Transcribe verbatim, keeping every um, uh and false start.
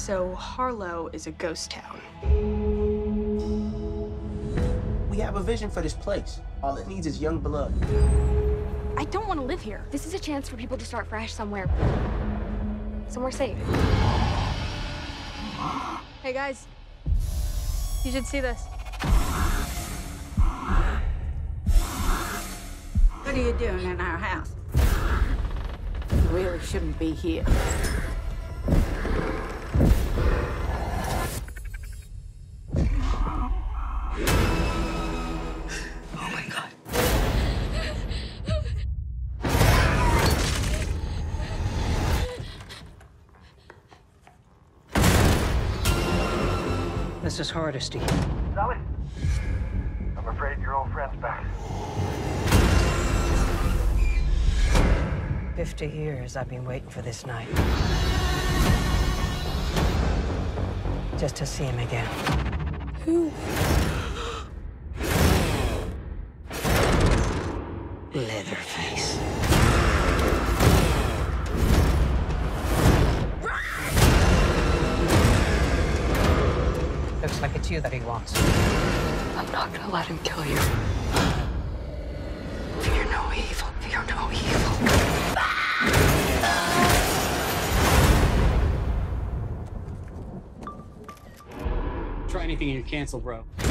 So Harlow is a ghost town. We have a vision for this place. All it needs is young blood. I don't want to live here. This is a chance for people to start fresh somewhere. Somewhere safe. Hey guys, you should see this. What are you doing in our house? You really shouldn't be here. Oh my God. This is Hardesty. Sally, I'm afraid your old friend's back. Fifty years I've been waiting for this night. Just to see him again. Who? Leatherface. Looks like it's you that he wants. I'm not gonna let him kill you. Fear no evil. Fear no evil. Try anything and you're canceled, bro.